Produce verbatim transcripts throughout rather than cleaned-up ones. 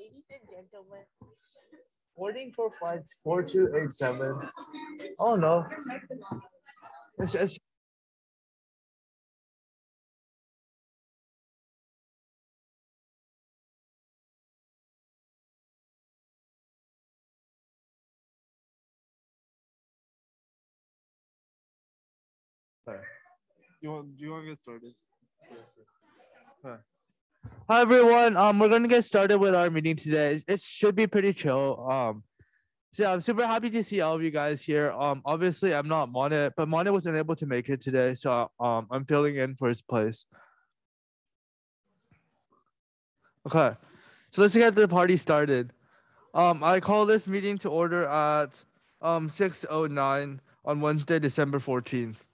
Ladies and gentlemen, boarding for flights four two eight seven. Oh no. It's, it's, You want do you want to get started? Huh. Hi everyone. Um, we're gonna get started with our meeting today. It should be pretty chill. Um, so yeah, I'm super happy to see all of you guys here. Um, obviously I'm not Monet, but Monet wasn't able to make it today, so um, I'm filling in for his place. Okay, so let's get the party started. Um, I call this meeting to order at um six oh nine on Wednesday, December fourteenth.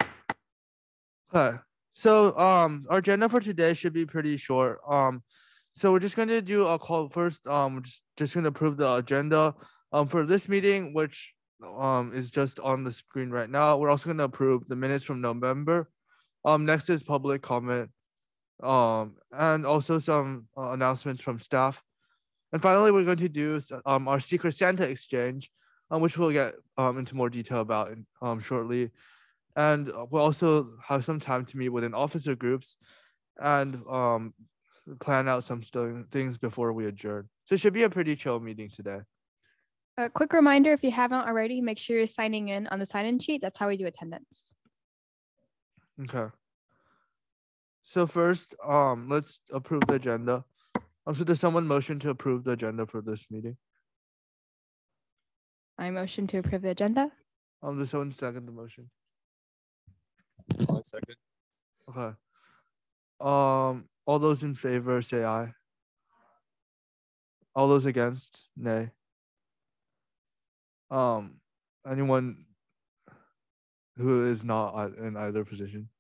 Okay. So um our agenda for today should be pretty short. Um so we're just gonna do a call first. Um we're just, just gonna approve the agenda um for this meeting, which um is just on the screen right now. We're also gonna approve the minutes from November. Um next is public comment. Um and also some uh, announcements from staff. And finally, we're going to do um our Secret Santa exchange, um, which we'll get um into more detail about in, um shortly. And uh, we'll also have some time to meet within officer groups and um plan out some st- things before we adjourn. So it should be a pretty chill meeting today. A quick reminder, if you haven't already, make sure you're signing in on the sign-in sheet. That's how we do attendance. Okay. So first, um, let's approve the agenda. Um, so does someone motion to approve the agenda for this meeting? I motion to approve the agenda. Um, does someone second the motion? One second. Okay. Um, all those in favor say aye. All those against, nay. Um, anyone who is not ei- in either position?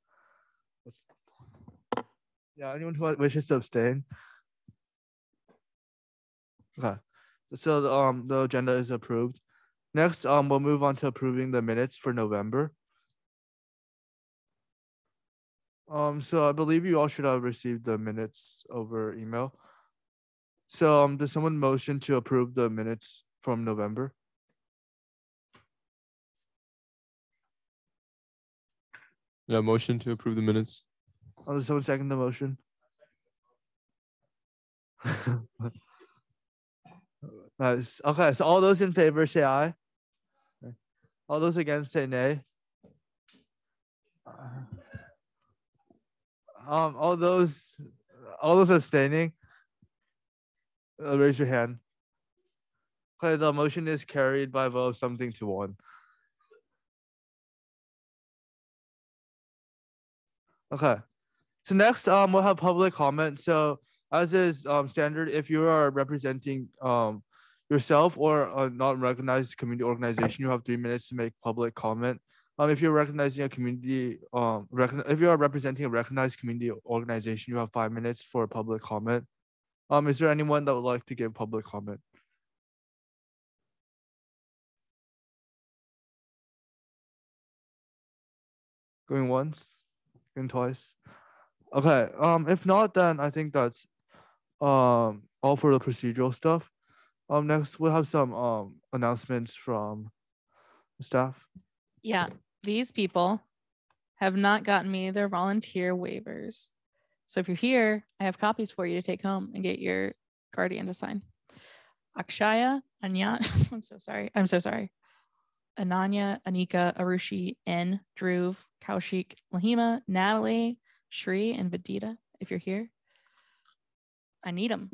Yeah, anyone who wishes to abstain? Okay. So um the agenda is approved. Next, um we'll move on to approving the minutes for November. Um, so I believe you all should have received the minutes over email. So um does someone motion to approve the minutes from November? Yeah, motion to approve the minutes. Oh, does someone second the motion? Nice. Okay, so all those in favor say aye. All those against say nay. Um, all those, all those abstaining, uh, raise your hand. Okay, the motion is carried by a vote of something to one. Okay, so next, um, we'll have public comment. So as is um standard, if you are representing um yourself or a non-recognized community organization, you have three minutes to make public comment. Um, if you're recognizing a community, um, recogn- if you are representing a recognized community organization, you have five minutes for public comment. Um, is there anyone that would like to give public comment? Going once, going twice. Okay. Um, if not, then I think that's um all for the procedural stuff. Um, next we'll have some um announcements from staff. Yeah, these people have not gotten me their volunteer waivers. So if you're here, I have copies for you to take home and get your guardian to sign. Akshaya, Anya, I'm so sorry. I'm so sorry. Ananya, Anika, Arushi, N, Dhruv, Kaushik, Lahima, Natalie, Shri, and Vidita. If you're here, I need them.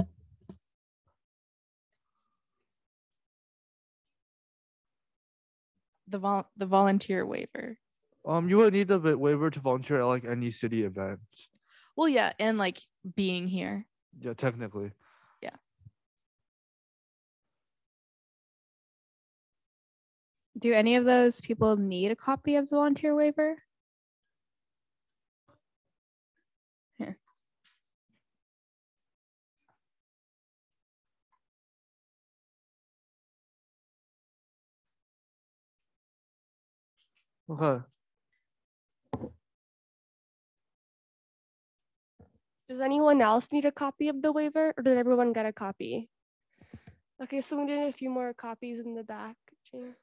The vol the volunteer waiver. Um, you will need the wa- waiver to volunteer at like any city event. Well, yeah, and like being here. Yeah, technically. Yeah. Do any of those people need a copy of the volunteer waiver? Yeah. Okay. Does anyone else need a copy of the waiver, or did everyone get a copy? Okay, so we need a few more copies in the back, Jane.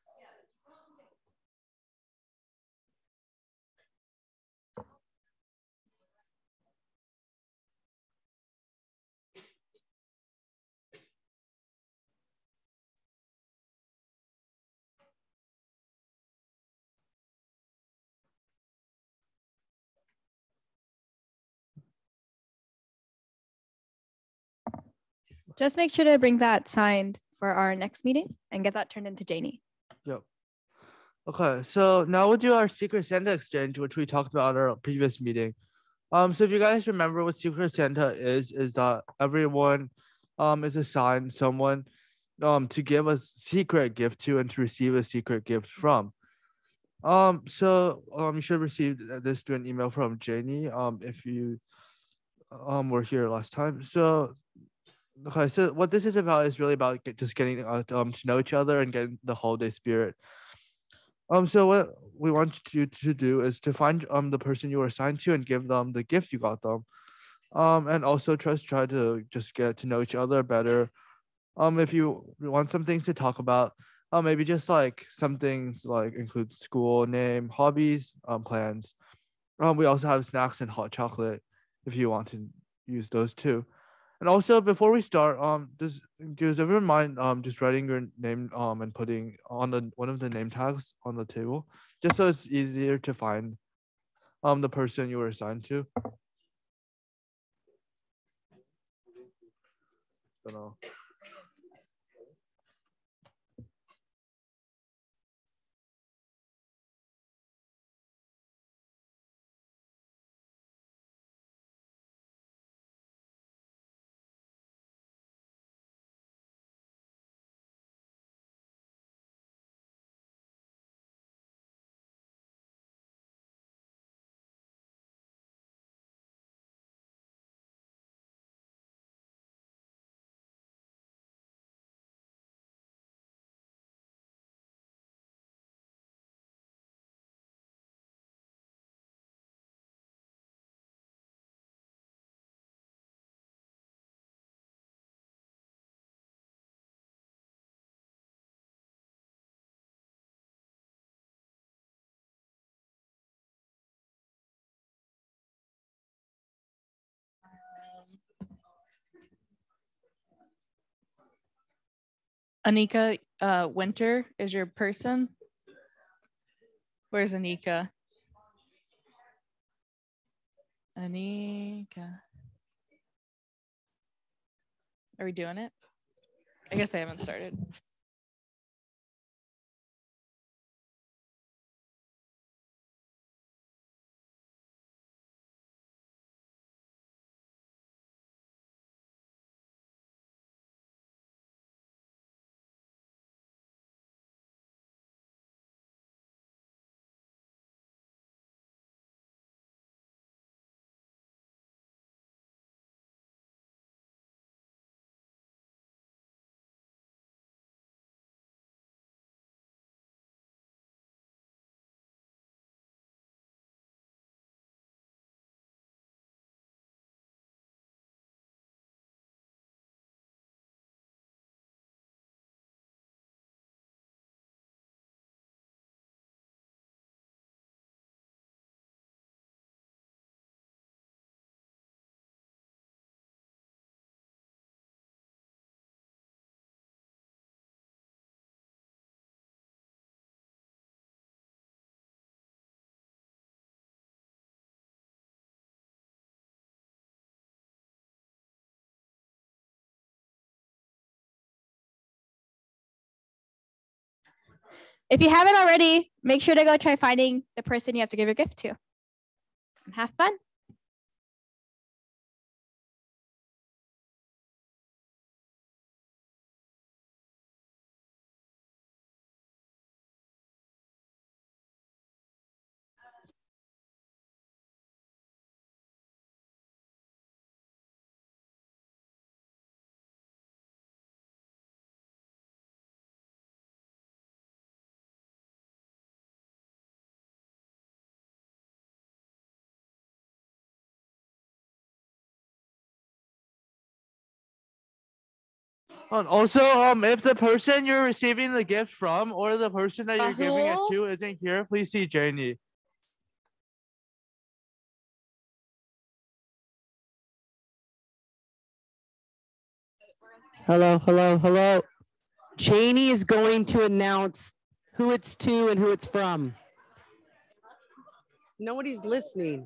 Just make sure to bring that signed for our next meeting and get that turned into Janie. Yep. Okay, so now we'll do our Secret Santa exchange, which we talked about at our previous meeting. Um, so if you guys remember what Secret Santa is, is that everyone um is assigned someone um to give a secret gift to and to receive a secret gift from. Um, so um you should have received this to an email from Janie um if you um were here last time. So okay, so what this is about is really about get, just getting uh, um to know each other and getting the holiday spirit. Um, so what we want you to do is to find um the person you were assigned to and give them the gift you got them. Um, and also just try to just get to know each other better. Um, if you want some things to talk about, uh, maybe just like some things like include school name, hobbies, um, plans. Um, we also have snacks and hot chocolate if you want to use those too. And also before we start, um, does does everyone mind um just writing your name um and putting on the one of the name tags on the table, just so it's easier to find um the person you were assigned to. Don't know. Anika, uh, Winter is your person. Where's Anika? Anika. Are we doing it? I guess they haven't started. If you haven't already, make sure to go try finding the person you have to give your gift to. And have fun. And also, um, if the person you're receiving the gift from or the person that you're giving it Rahul? to isn't here, please see Janie. Hello, hello, hello. Janie is going to announce who it's to and who it's from. Nobody's listening.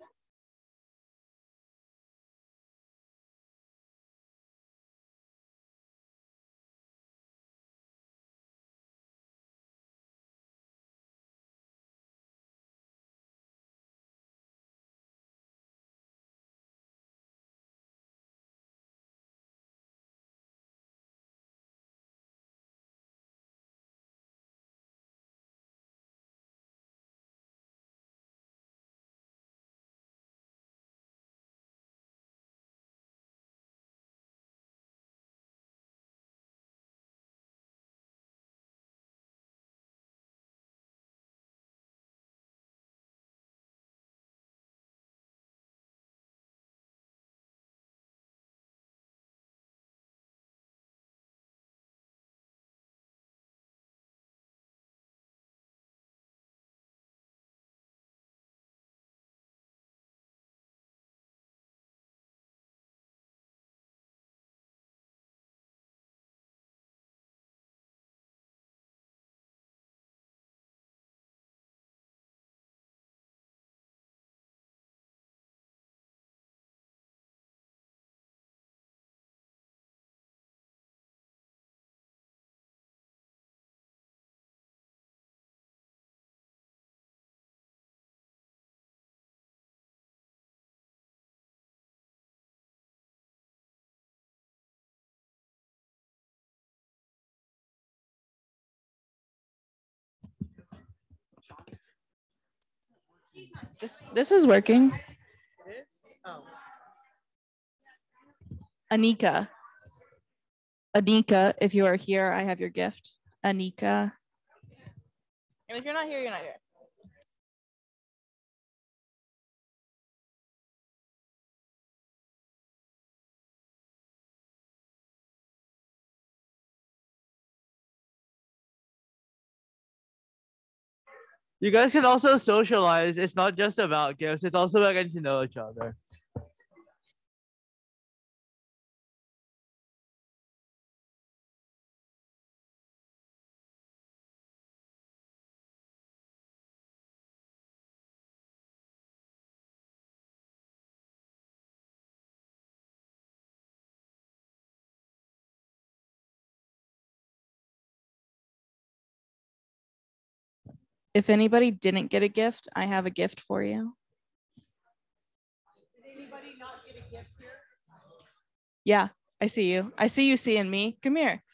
This this is working. Oh. Anika. Anika, if you are here, I have your gift. Anika. And if you're not here, you're not here. You guys can also socialize. It's not just about gifts. It's also about getting to know each other. If anybody didn't get a gift, I have a gift for you. Did anybody not get a gift here? Yeah, I see you. I see you seeing me. Come here.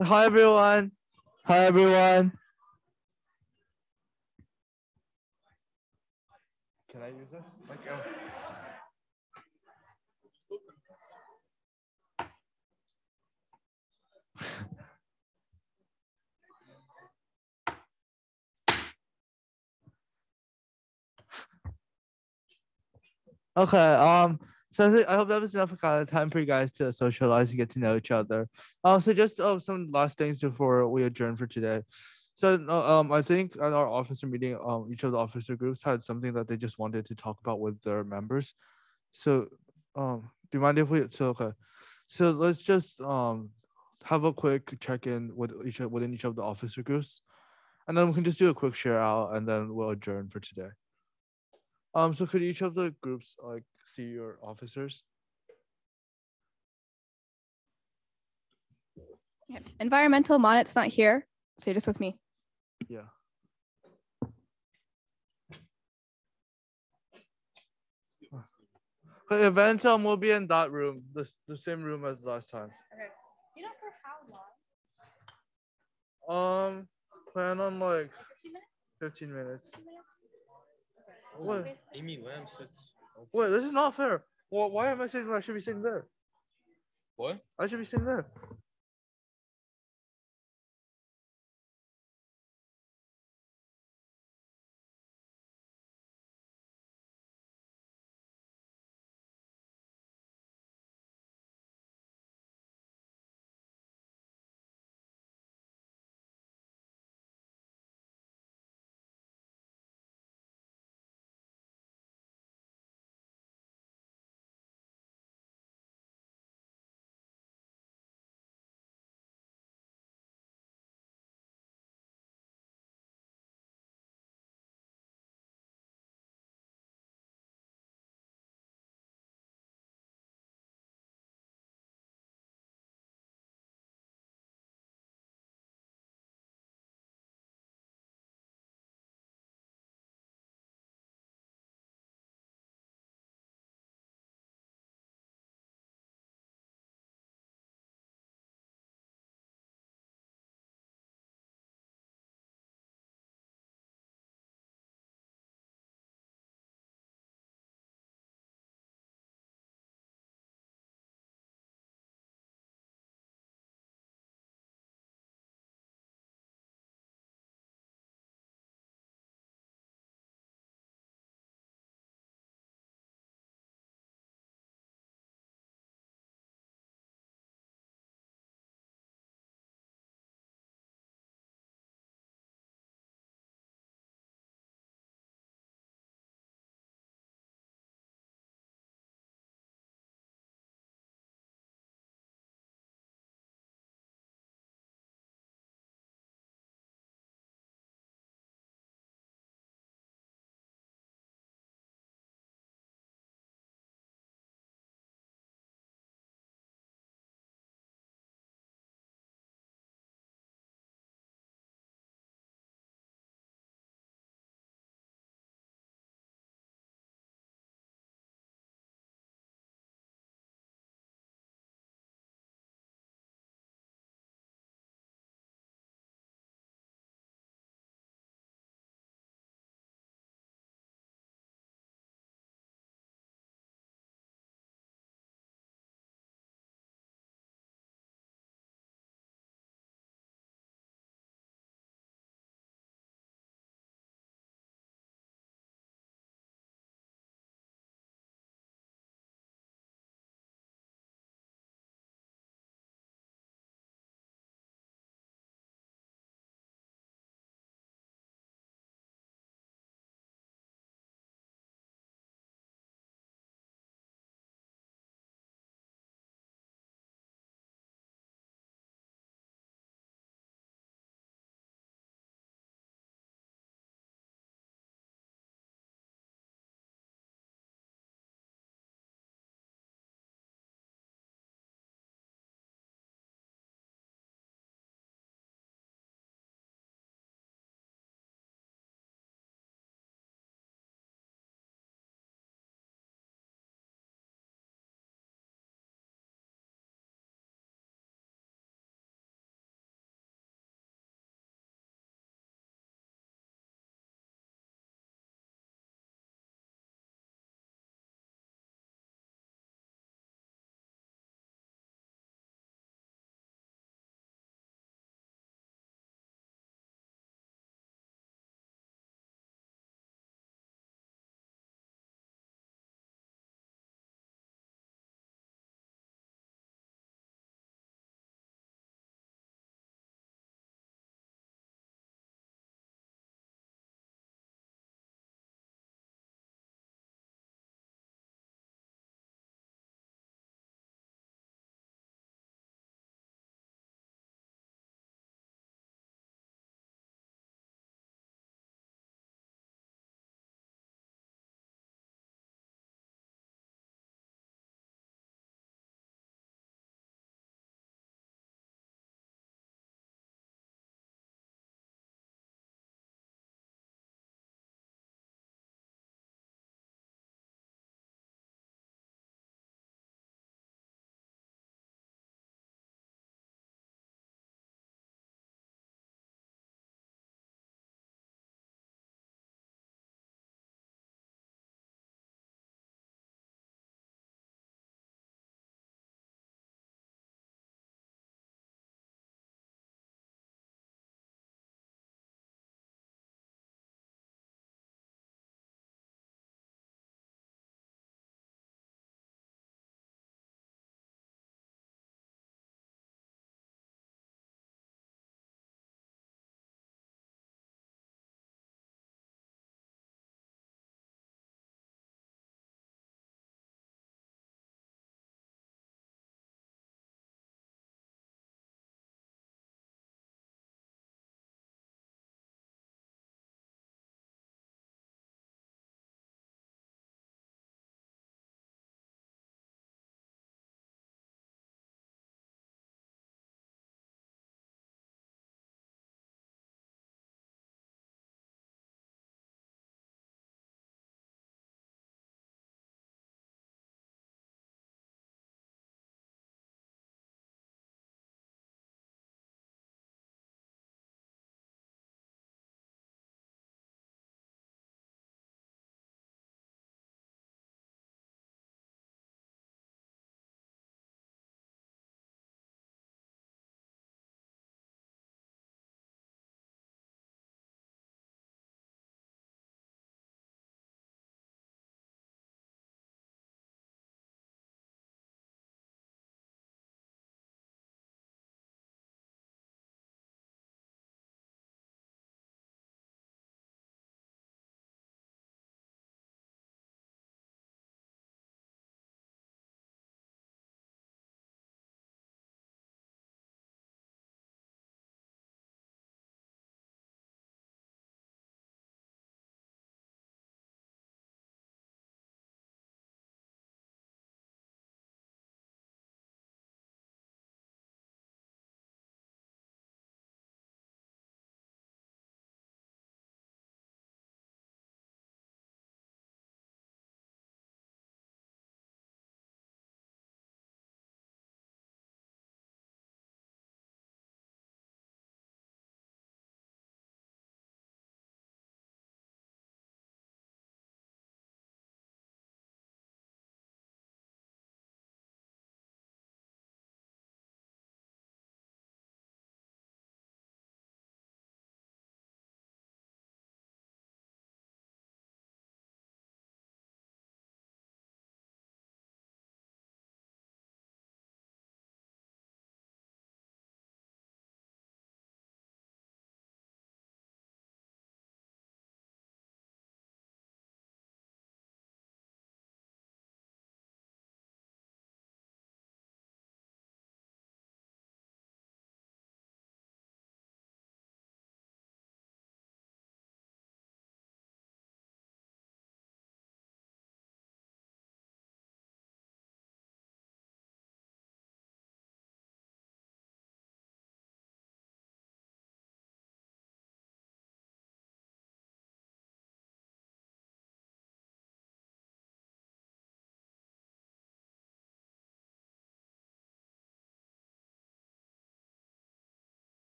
Hi everyone. Hi everyone. Can I use this? Like, uh, okay. Um. So I, think, I hope that was enough kind of time for you guys to socialize and get to know each other. Um. So just um some last things before we adjourn for today. So uh, um I think at our officer meeting, um each of the officer groups had something that they just wanted to talk about with their members. So um do you mind if we so okay. So let's just um have a quick check-in with each within each of the officer groups. And then we can just do a quick share out and then we'll adjourn for today. Um, so could each of the groups like see your officers? Yeah. Environmental monit's not here, so you're just with me. Yeah. The events um will be in that room, the, the same room as last time. Okay. You know for how long? Um, plan on like fifteen minutes? fifteen minutes. What? Amy Lamb sits. Wait, this is not fair. Well, why am I sitting where I should be sitting there? What? I should be sitting there.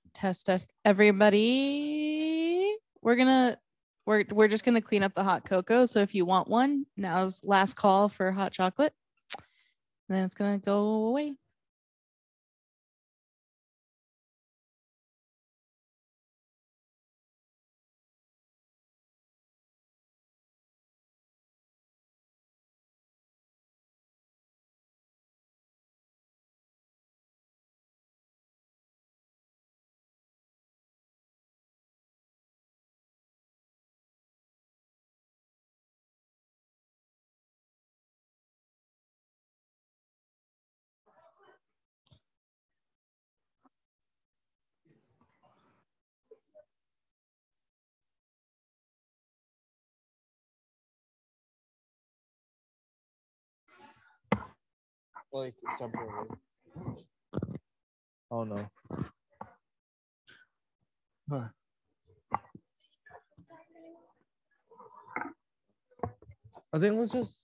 Test, test. Everybody, we're gonna we're we're just gonna clean up the hot cocoa. So if you want one, now's last call for hot chocolate. Then it's gonna go away. Like separately. Oh no. Huh. I think let's just.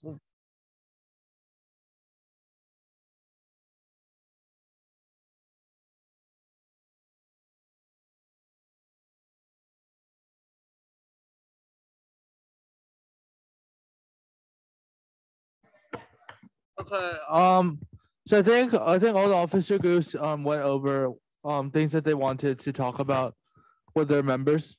Okay. Um. So I think I think all the officer groups um went over um things that they wanted to talk about with their members.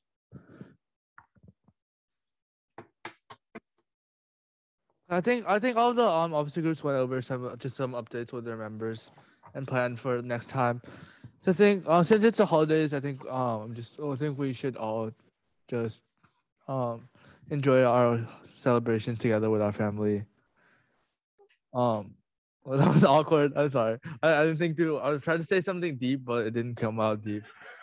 I think I think all the um officer groups went over some just some updates with their members and plan for next time. So I think uh, since it's the holidays, I think um just I think we should all just um enjoy our celebrations together with our family. Um, well, that was awkward. I'm sorry. I, I didn't think to. I was trying to say something deep, but it didn't come out deep.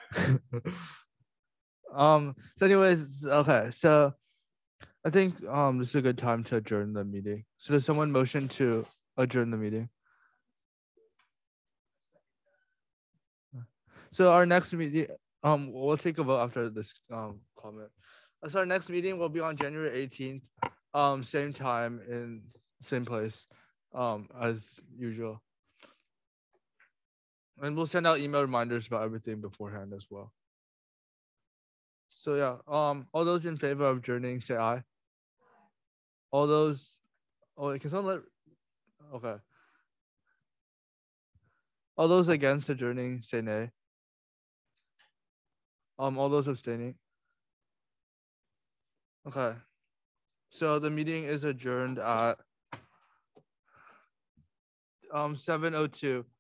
um. So, anyways, okay. So, I think um this is a good time to adjourn the meeting. So, does someone motion to adjourn the meeting? So, our next meeting, um, we'll take a vote after this um comment. Uh, So, our next meeting will be on January eighteenth, um, same time in same place, um, as usual. And we'll send out email reminders about everything beforehand as well. So yeah, um, all those in favor of adjourning, say aye. All those, oh, wait, can someone let? Okay. All those against adjourning, say nay. Um, all those abstaining. Okay. So the meeting is adjourned at um seven oh two.